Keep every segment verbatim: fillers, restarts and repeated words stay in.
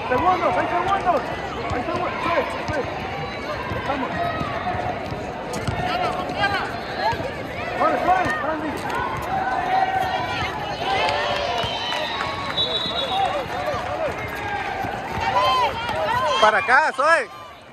Segundos, hay segundos. Hay segundos. Sí, sí. Vamos. Suave, suave, Andy. Para acá, soy.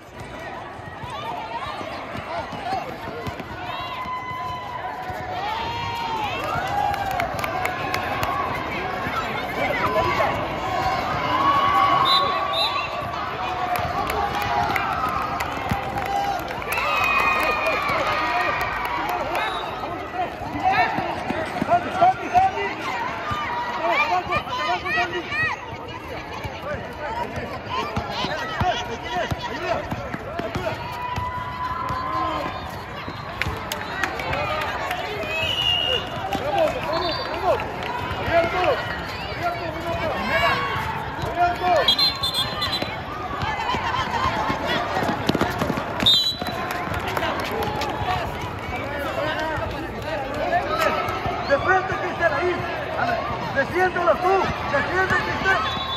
De frente, Cristian, ahí. Defiéndelo tú. Defiende, Cristian.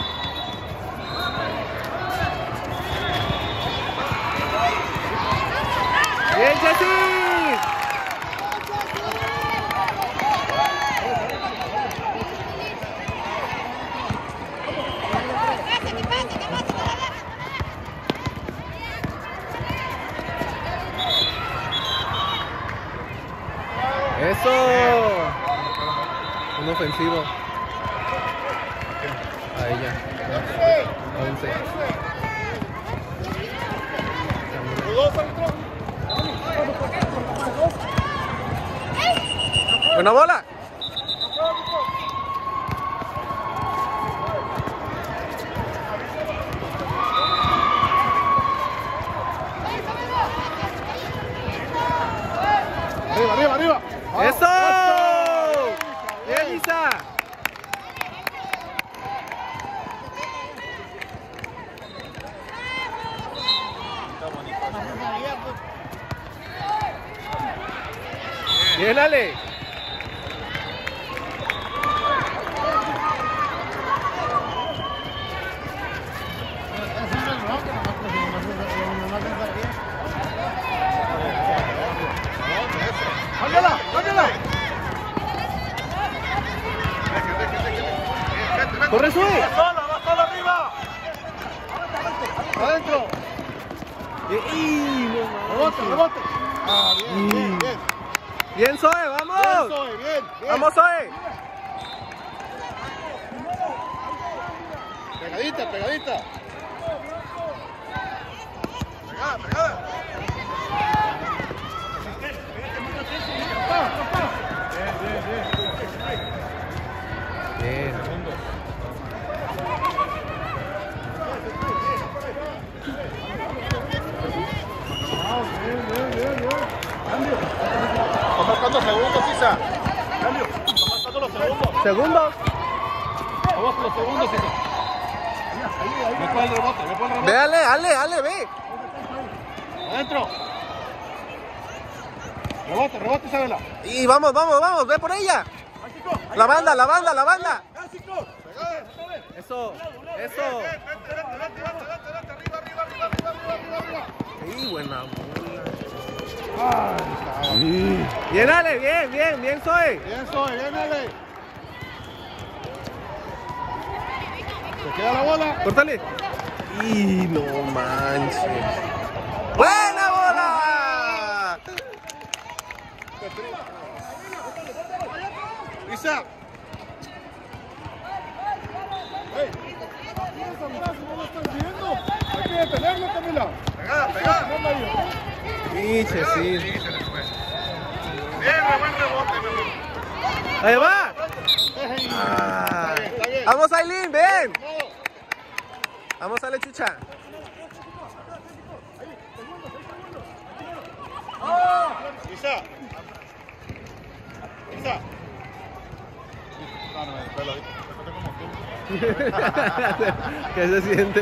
Bien, Jessy. Eso. Un ofensivo. Ahí ya. once. Buena bola. Arriba, arriba, arriba. ¡Eso! ¡Bien, Isa! Bien, Ale. ¡Cámbiala! ¡Cámbiala! ¡Corre, sube! ¡Va sola! ¡Va sola arriba! ¡Adentro! ¡Y no ¡Rebote, rebote! ¡Ah, bien, bien, bien! ¡Bien, Zoe! ¡Vamos! Bien, Zoe, bien, bien. ¡Vamos, Zoe! Pegadita, pegadita. Pegada, pegada. Bien, bien, bien. Bien. Bien, bien, bien, bien. Cambio. Está marcando segundos, Isa. Cambio. Está marcando los segundos. Segundos. Vamos con los segundos, Isa. Me puede el rebote, me puede el rebote. Ve, Ale, Ale, Ale, ve. Adentro. Rebote, rebote, Isabela. Y vamos, vamos, vamos, ve por ella. La banda, la banda, la banda. Eso, eso. Sí, buena bola. Bien, Ale, bien, bien, bien, Zoe. Bien, Zoe, bien, Ale. Se queda la bola. Córtale. Y no manches. ¡Buena bola! Isa. Hey. Hay que detenerlo, Camila. Pegada, pegada. Pinche, sí. Bien, buen rebote, mi amor. Ahí va. Ah. Está bien, está bien. Vamos, Aileen, ven. Vamos a la chucha. Isa. Isa. No, no, el pelo ahí. ¿Qué se siente?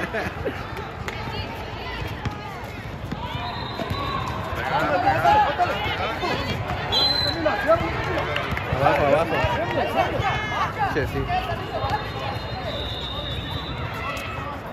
Abajo, abajo. Che, sí.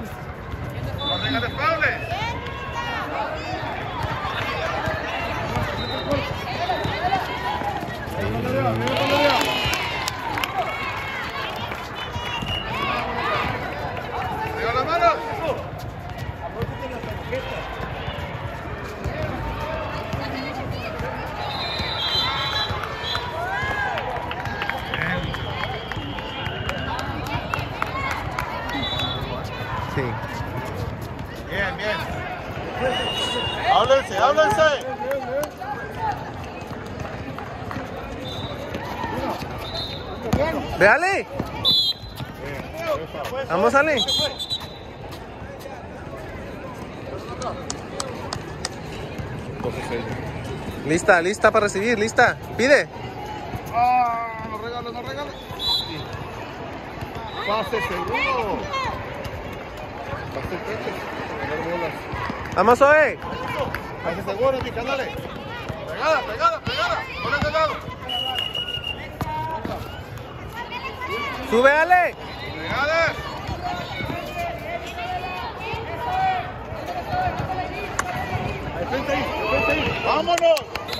Sí. Bien, bien. Háblense, háblense. Ve, Ale. Vamos, Ale. Lista, lista para recibir, lista. Pide. Ah, no regalo, no regalo. Pase seguro. Pase pecho. Tener bolas. Vamos, Zoe. Pase seguro, mi canales. Pegada, pegada, pegada. Por ese lado. Sube, Ale. Pegadas. ¡Vámonos!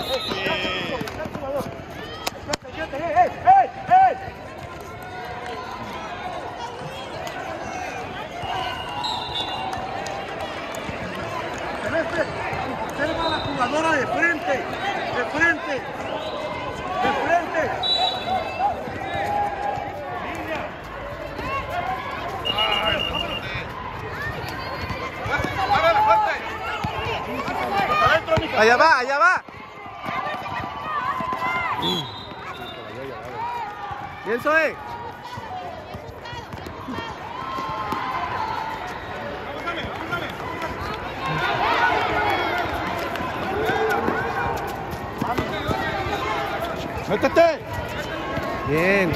Observa a la jugadora de frente, de frente, de frente. Allá va, allá va. Bien, Zoe. ¡Métete! Bien.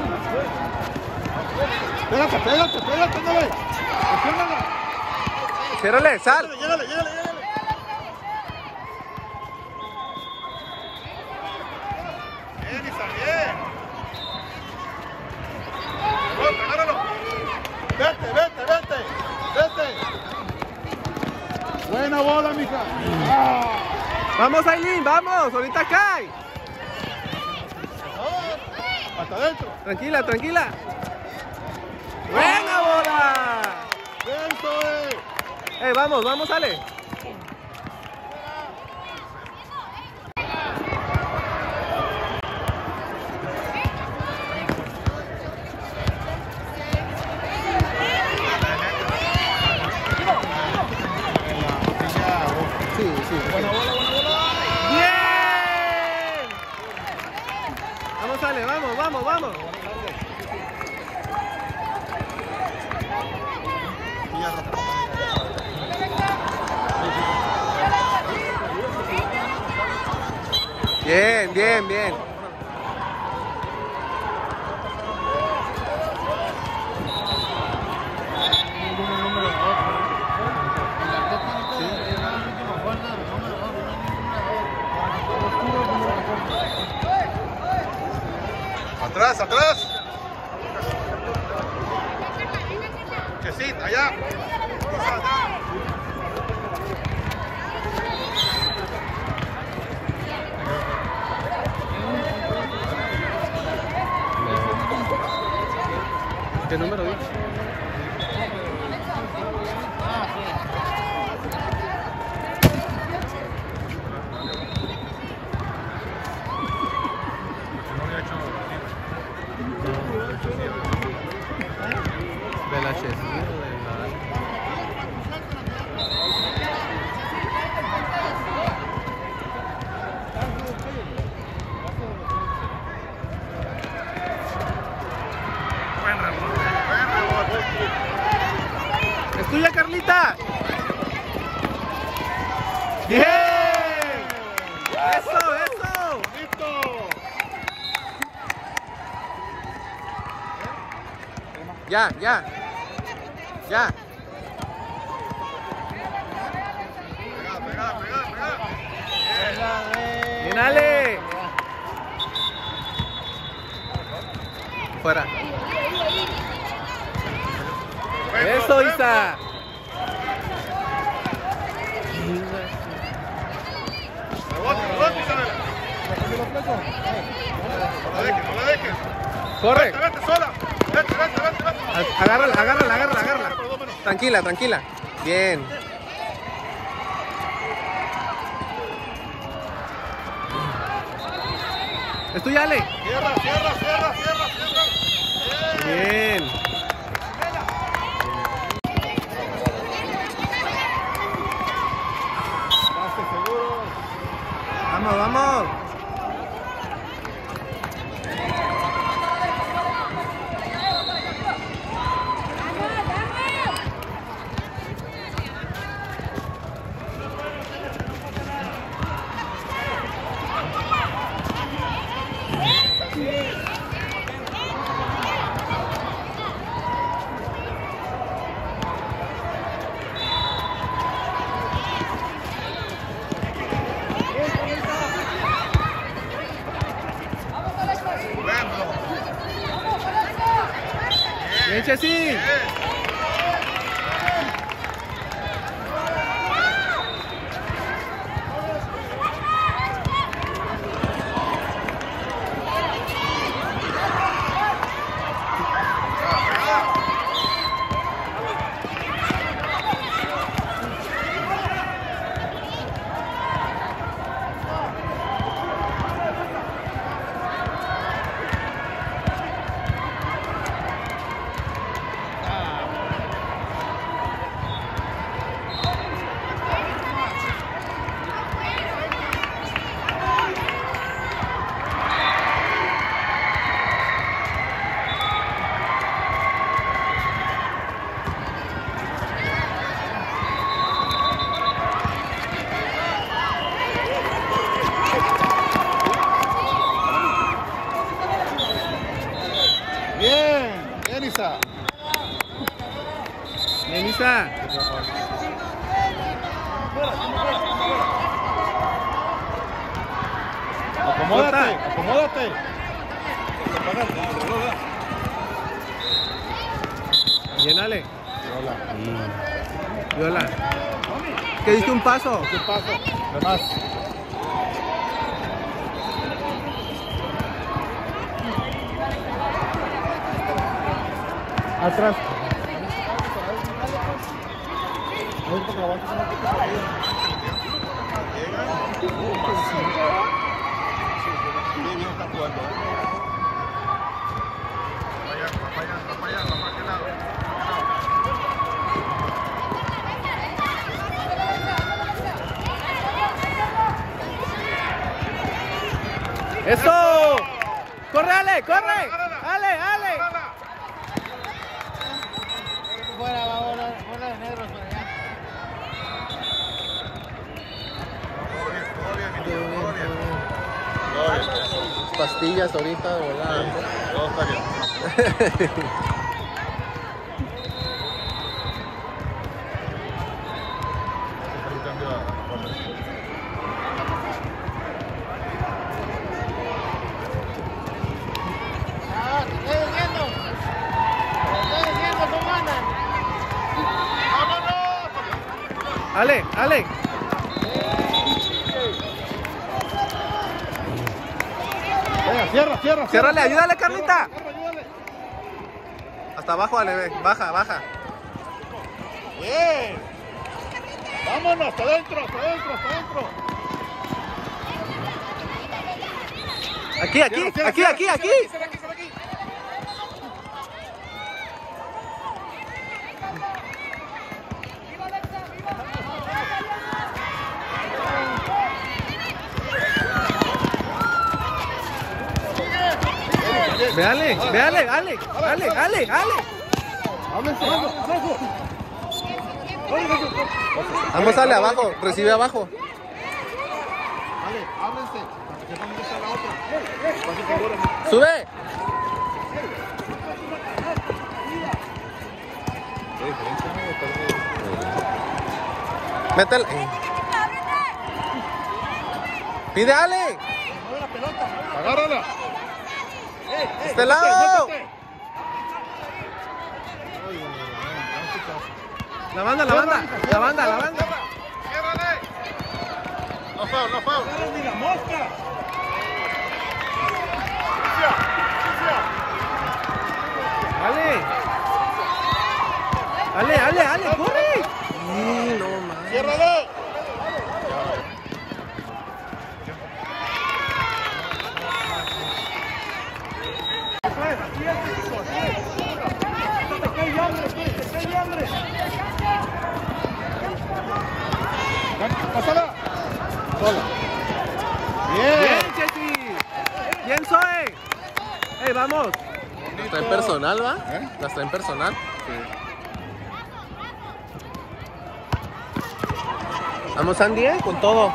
¡Pégate, pégate, pégate, dale! Ciérrale, sal. ¡Llegale, llegale, llegale! ¡Bien, Isa, bien! ¡Agárralo, agárralo! ¡Vete, vete, vete! ¡Vete! ¡Buena bola, mija! ¡Ah! Vamos, Aileen, vamos. Ahorita cae. ¡Hasta adentro! Tranquila, tranquila. ¡Buena bola! ¡Bien, Zoe! Eh, vamos, vamos, Ale. Sí, sí. ¡Buena bola, buena bola! ¡Bien! Vamos, Ale, vamos, vamos, vamos. Bien, bien, bien. ¡Atrás, atrás! Que sí, allá. Isa, allá. ¿Qué número dice? De la Chesney o de la... ¡Es tuya, Carlita! ¡Bien! ¡Eso, eso! ¡Listo! Ya, ya. Ya. Pegada, pegada, pegada, pegada. ¡Bien, Ale! Fuera. ¡Eso, Isa! Rebote, rebote, Isabela. No la dejes, no la dejes. ¡Corre! Vete, vete sola. Vete, vete, vete, vete. Agárrala, agárrala, agárrala, agárrala. Tranquila, tranquila. Bien. Es tuya, Ale. Cierra, cierra, cierra, cierra, cierra. Bien. Chessy! Bien, bien, Isa. Bien, Isa. Acomódate, acomódate. Bien, Ale. Hola. Viola. ¿Qué diste un paso? ¿Qué pasa? De más. Atrás. ¡Eso! ¡Corre, Ale! ¡Corre! ¡Ale, Ale! Fuera, va bola, bola de negros para allá. Pastillas ahorita de volada. Todo está bien. Ah, te estoy diciendo. Te estoy diciendo cómo andan. Ale, Ale. Venga, cierra, cierra. Ciérrale, ayúdale, Carlita. Cierra, ayúdale. Hasta abajo, Ale, ve. Baja, baja. Bien. Vámonos, hasta adentro, hasta adentro, hasta adentro. Aquí, aquí, Cierra, cierra, aquí, cierra, aquí, cierra, aquí. cierra aquí, cierra aquí. Ve, Ale, ve, Ale, Ale, Ale, Ale, Ale. Háblense, abajo, abajo. Vamos, Ale, abajo. Recibe abajo. Vale, háblense. Que dónde está la otra. Pase figura. Sube. Métela. Pide, Ale. Mueve la pelota. Agárrala. Este lado. La banda, la banda, la banda, la banda. Ciérrale. No foul, no foul. ¡Ni la mosca! Ale. Ale, Ale, Ale, corre. Sí, no mames. Ciérrale. Pásala. Sola. Bien. Bien, Chessy. Bien, Zoe. Ey, vamos. Las traen personal, ¿va? ¿Eh? Las traen personal. Vamos, Andy, ¿eh? Con todo.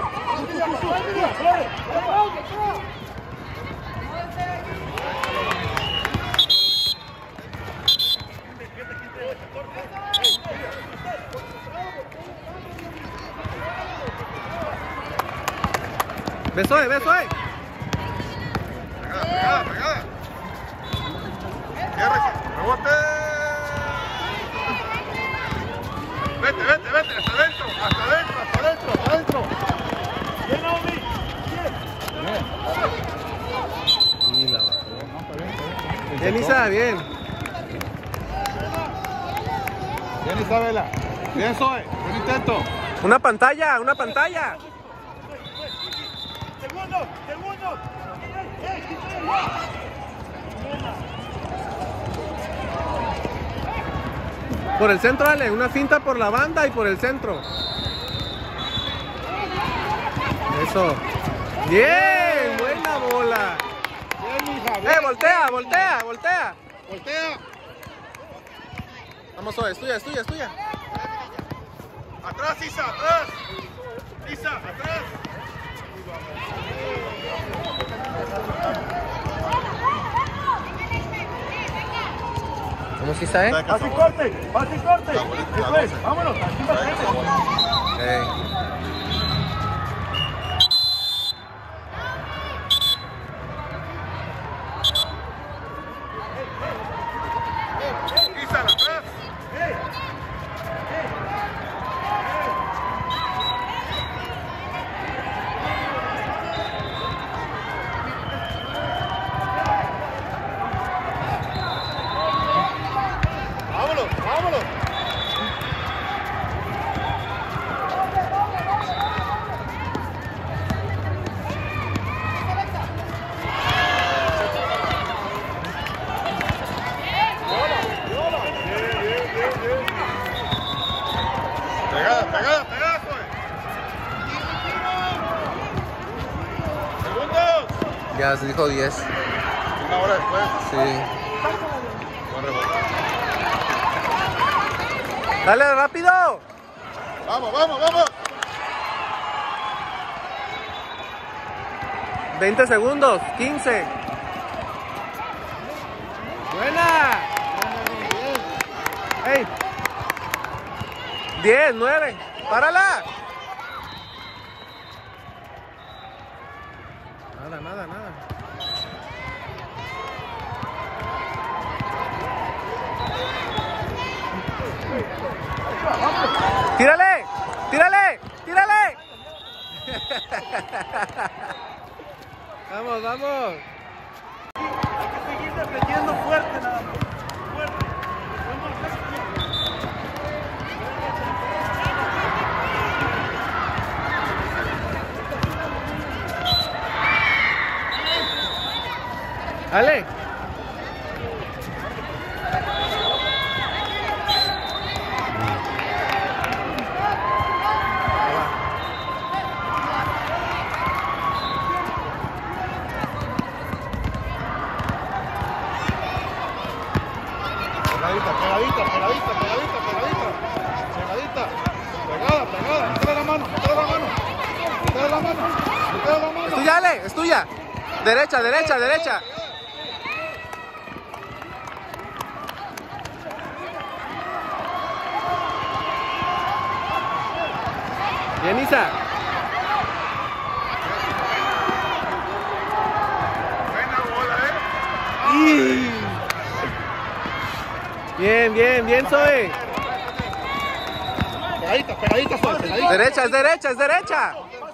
Ve, Zoe, ve, Zoe. Pegada, pegada, pegada. Ciérrese. Rebote. Vete, vete, vete, hasta adentro, hasta adentro, hasta adentro, hasta adentro. Bien, Naomi. Bien. Y la bajó. Bien, Isa, bien. Bien, Isabela. Bien, Zoe. Buen intento. Una pantalla, una pantalla. Segundo, segundo. Por el centro, Ale, una finta por la banda y por el centro. Eso. Bien, buena bola. Bien, hija. Bien. Eh, voltea, voltea, voltea. Voltea. Vamos, Zoe, es tuya, es tuya, es tuya. Atrás, Isa, atrás. Isa, atrás. Vamos, Isa, eh. Pase y corte, pase y corte. Eso es, vámonos. Aquí va a ser. Ey. Isa, atrás. Vámonos, vámonos. Pegada, pegada, pegada, pues. Segundos. Ya se dijo diez. Una hora después. Sí. Buen rebote. Dale, rápido. Vamos, vamos, vamos. veinte segundos, quince. Buena. Ey. diez, nueve. Párala. Nada, nada, nada. ¡Tírale! ¡Tírale! ¡Tírale! Vamos, vamos. Hay que seguir defendiendo fuerte nada más. Fuerte. Ale. Pegadita, pegadita, pegadita, pegadita, pegadita. Pegadita. Pegada, pegada. Métele la mano, métele la mano. Métele la mano. Métele la mano. Es tuya, Ale, es tuya. Derecha, derecha, derecha. Bien, Isa. Buena bola, eh. Bien, bien, bien, Zoe. Pegadita, pegadita, suave, pegadita. Derecha, es derecha, es derecha.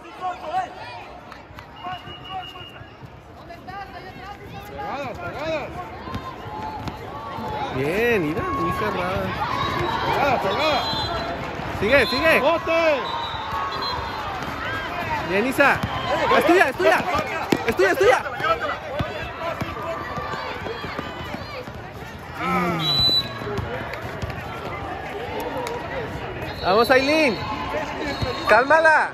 Pegadas, pegadas. Bien, mira, muy cerrada. Pegadas, pegadas. Sigue, sigue. ¡Bote! Bien, Isa. Es tuya, es tuya. Es tuya, es tuya. Llévatela. Vamos, Aileen. Cálmala.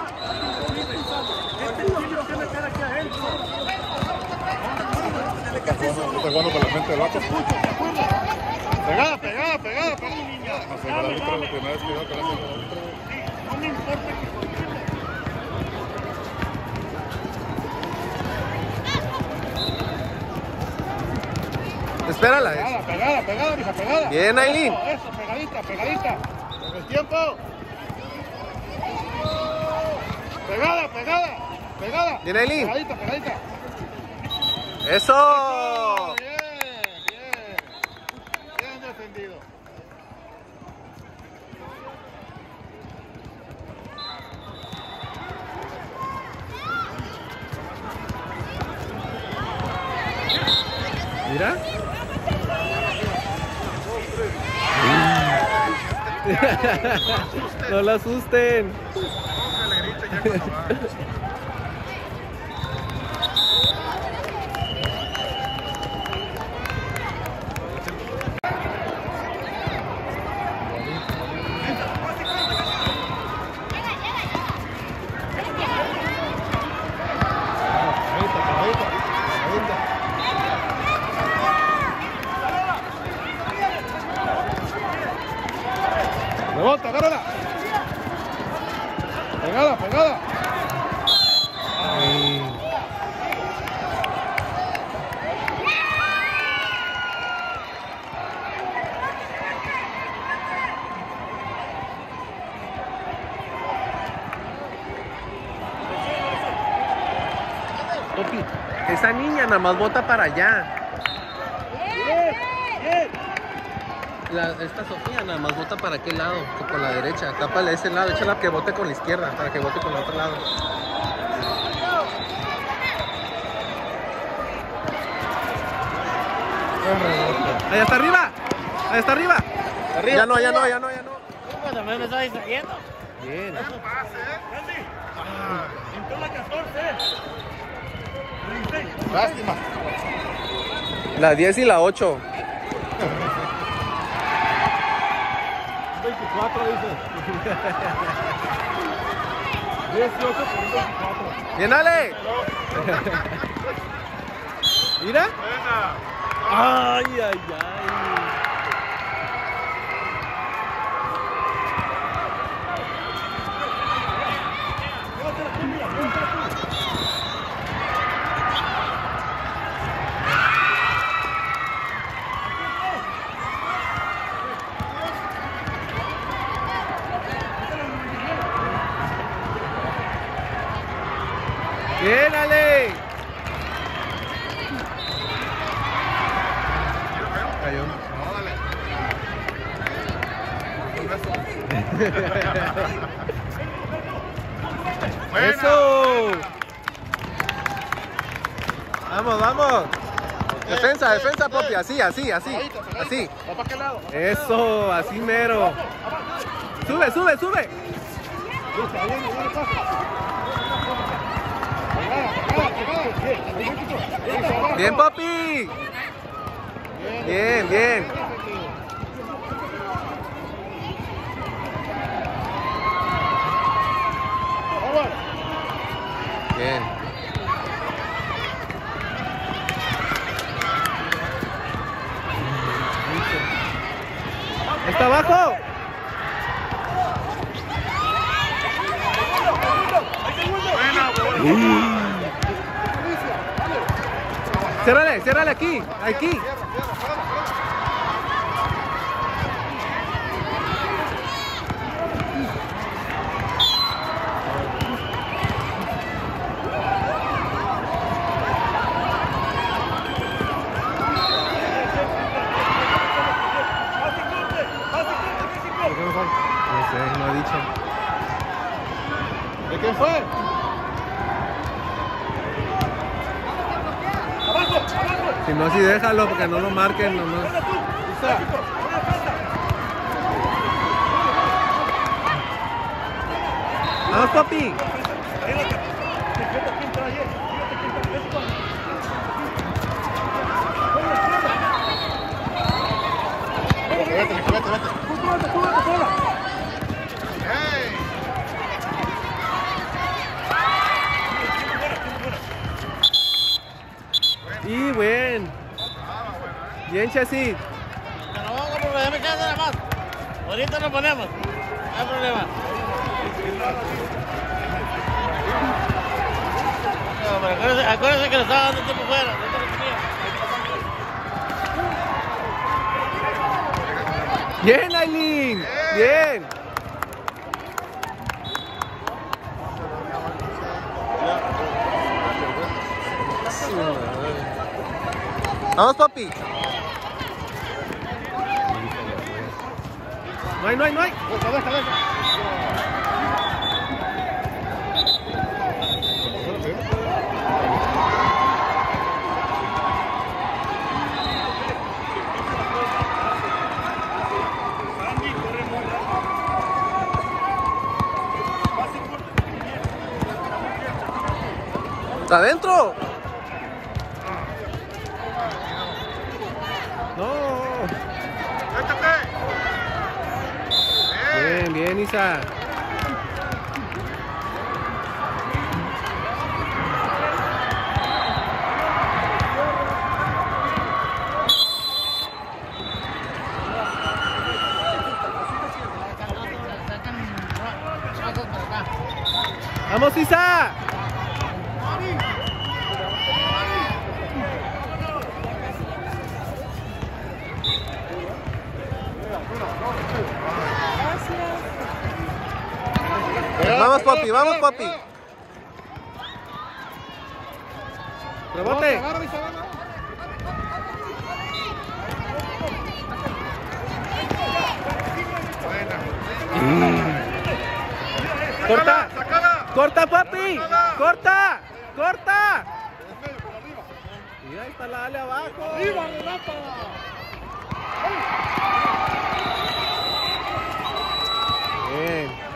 Está jugando con la mente del vato. Pegada, pegada, pegada, pegada. No sé, la árbitro, la primera vez que veo que la hace el árbitro. No me importa que Espérala. Pegada, pegada, pegada, mija, pegada. Bien, Aileen. Eso, eso, pegadita, pegadita. En el tiempo. Pegada, pegada, pegada. Bien, Aileen. Pegadita, pegadita. Eso. Bien, bien. Bien defendido. Mira. No la asusten. Rebota, agárrala. Pegada, pegada. Ay. Popi, esa niña nada más bota para allá. La, esta Sofía nada más bota para aquel lado, que por la derecha. Tápale ese lado, échala que bote con la izquierda, para que bote con el otro lado. Ahí está arriba, ahí está arriba. Arriba, Ya no, ya arriba. no, ya no, ya no. Pues también me está distrayendo. Bien. Entró la catorce. Lástima. La diez y la ocho. veinticuatro dice. dieciocho por veinticuatro. Bien, Ale. Mira. Ay, ay, ay. Bien, Ale. Cayó. Eso. Vamos, vamos. Defensa, defensa, Popi. Así, así, así. Así. ¿Va para qué lado? Eso, así mero. Sube, sube, sube. Bien, Popi. Bien, bien. Bien. ¿Está abajo? Ciérrale, ciérrale aquí, aquí. No sé, no ha dicho. ¿De quién fue? Si no, sí déjalo porque no lo marquen nomás. Vamos, Popi. Vete, vete, vete, vete. Y buen. Bien, Chessy. Pero vamos a probar, déjame echarse nada más. Ahorita nos ponemos. No hay problema. No, pero acuérdense, acuérdense que le estaba dando tiempo fuera. No te lo tenía. Bien, Aileen. Bien. Vamos, Popi. No hay, no hay, no hay. Deja, deja, deja. ¿Está adentro? No. Bien, bien, Isa. ¡Vamos, Isa! Vamos, papi, vamos, papi. Rebote. Corta. Corta, papi. Corta. Corta. Y ahí está la Ale abajo. ¡Arriba, Renata! Bien.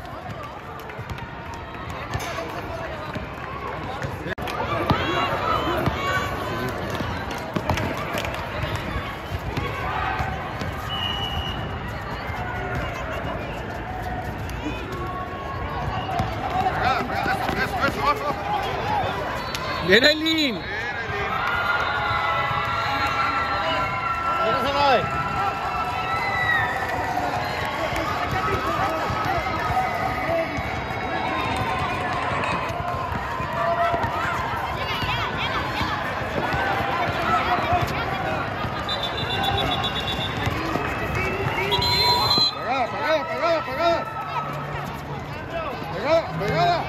Bien, Aileen. ¿Quién se lo ve? Pegada, pegada, pegada, pegada. Pegada, pegada.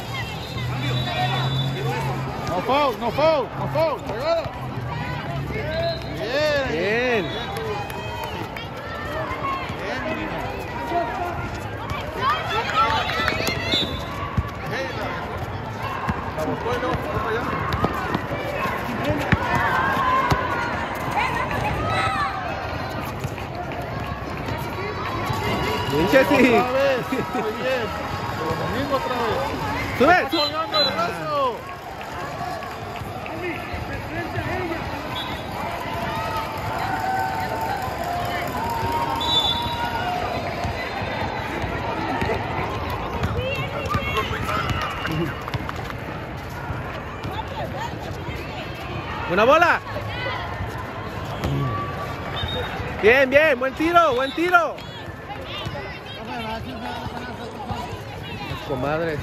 No foul, no foul, no foul, pegada. Bien. Bien. La botó y luego fue para allá. Bien, Chessy. Otra vez, muy bien. Pero lo mismo otra vez. Sube, Está sube. colgando el brazo. Una bola. Bien, bien, buen tiro, buen tiro. Las comadres.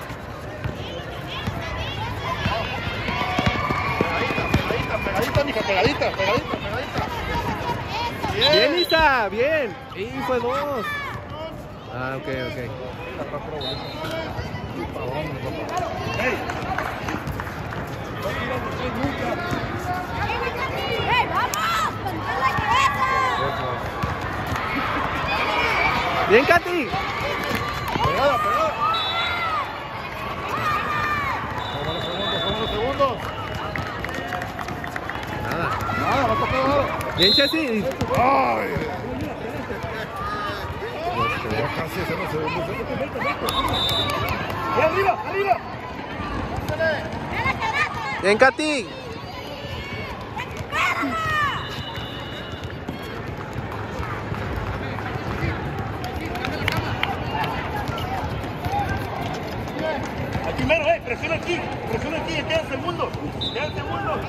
Pegadita, pegadita, mija, pegadita, pegadita, pegadita. Bien. Bien, Isa, bien. Y fue dos. Ah, ok, ok. ¡Hey, vamos! ¡Con la cabeza! Bien, Katy. Pegada, pegada. Vamos, segundos, vamos, segundos. Nada. Nada, va a tocar nada. Bien, Chessy. Ay. Ya casi se nos segundos. ¡Y arriba, arriba! Bien, Katy. Aquí mero, eh, presiona aquí, presiona aquí, quedan segundos, quedan segundos.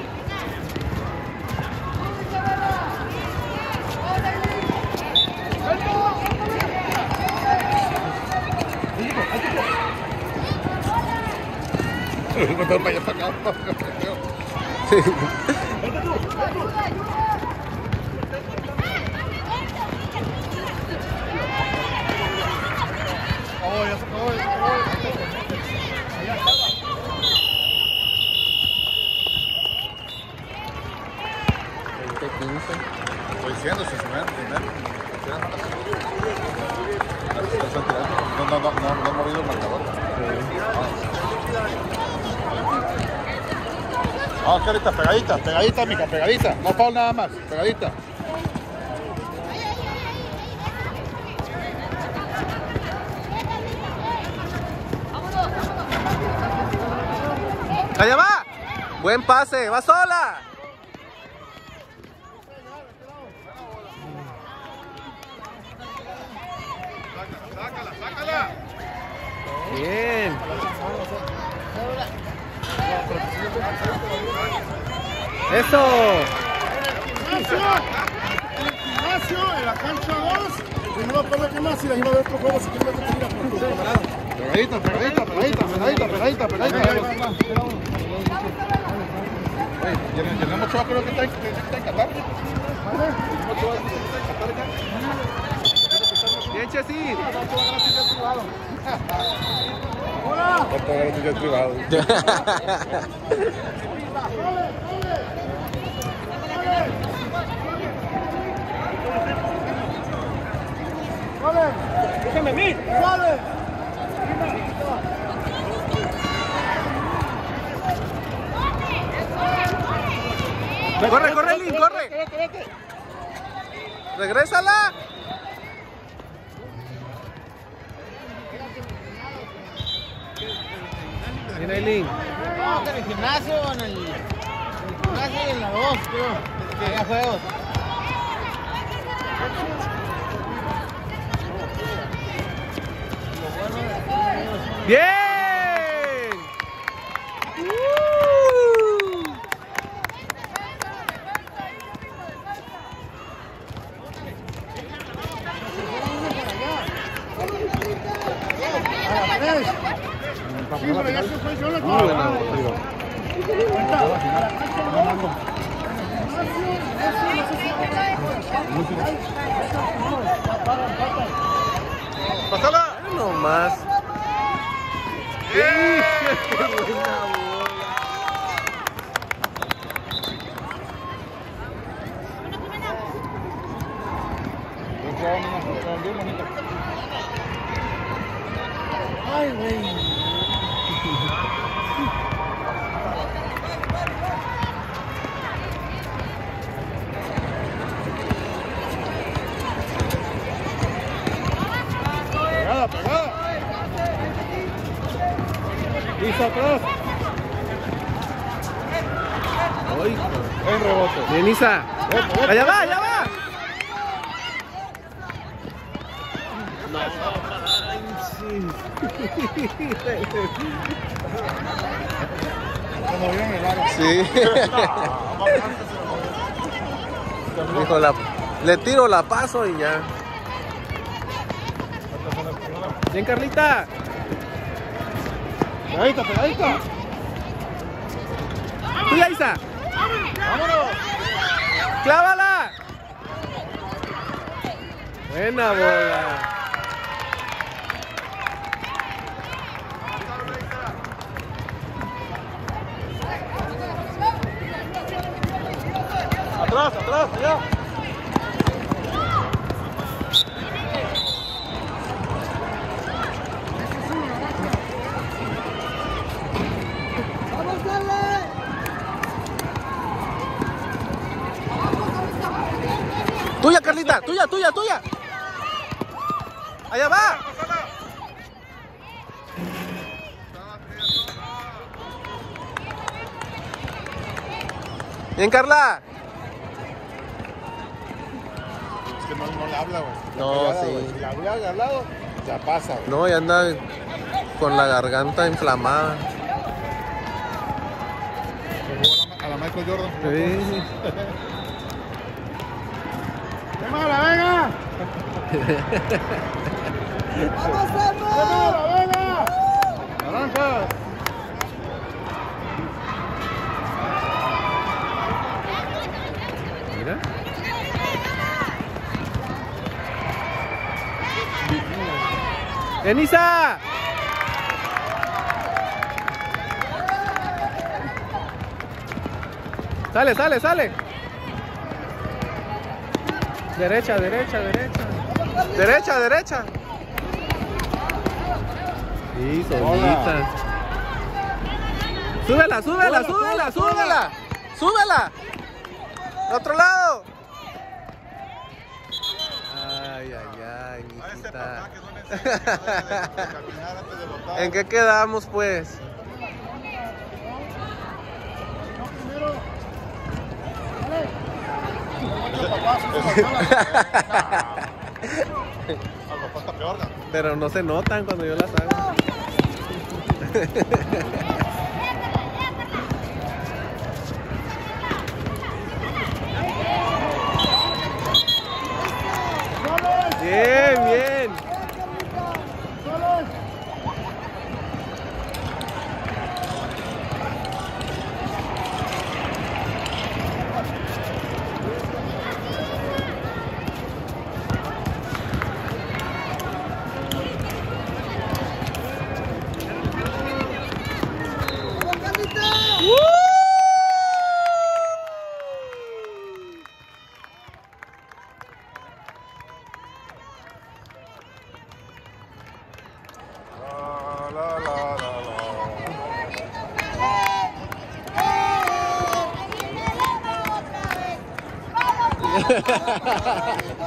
No te vayas para acá. Vete tú, vete tú. Oh, ya se acabó, ya se acabó. veinte, quince. Estoy diciendo, si se me dan primero. No, no, no, no, no he movido el marcador. Vamos, Carita, pegadita, pegadita, mija, pegadita. No foul nada más, pegadita. Allá va. Buen pase, va sola. Sácala, sácala. Bien. Eso. En el gimnasio, en la cancha dos, primero para que más y de ahí va a ver otro juego si quieres que te tira por tu camarada. Pegadita, pegadita, pegadita, pegadita, pegadita, pegadita. Tenemos Ochoa, creo que está en Qatar. Bien, Chessy. Hola. Privado. Déjame a mí. Corre, corre, Lin, corre. Vete, vete. Regrésala. Mira, Lin. No, que en el gimnasio, en el, en el gimnasio y en la dos, creo, que haya juegos. Bien. Uh. Sí, pero ya se fue solo. Muy buena. Pásala. No más. Bien. ¡Qué buena bola! Ay, güey. Pegada, pegada. Listo atrás. ¡Ay! En rebote. Bien, Isa. ¡Allá va, allá va! No Como bien el aro. Sí. Dijo, la, le tiro, la paso y ya. Bien, Carlita. Pegadita, pegadita. Tuya, Isa. Vámonos. ¡Clávala! Buena bola. Atrás, atrás, allá. Tuya, Carlita. Tuya, tuya, tuya. Allá va. Bien, Carla. Es que no, no le habla, güey. No, Pegada, sí. güey. Si la habla al lado, ya pasa, güey. No, y anda con la garganta inflamada. A la Michael Jordan. Sí. ¡Qué mala, venga! ¡Vamos, ¡Qué mala, venga! ¡Naranja! Mira. ¡Enisa! Sale, sale, sale. Derecha, derecha, derecha. Derecha, derecha. Sí, solita. Súbela, súbela, súbela, súbela. Súbela. Otro lado. Ay, ay, ay, mijita. ¿En qué quedamos, pues? el papá se hizo la mala. Al papá está peor, ¿no? Pero no se notan cuando yo las hago. Bien, bien. La, la, la, la. Vamos.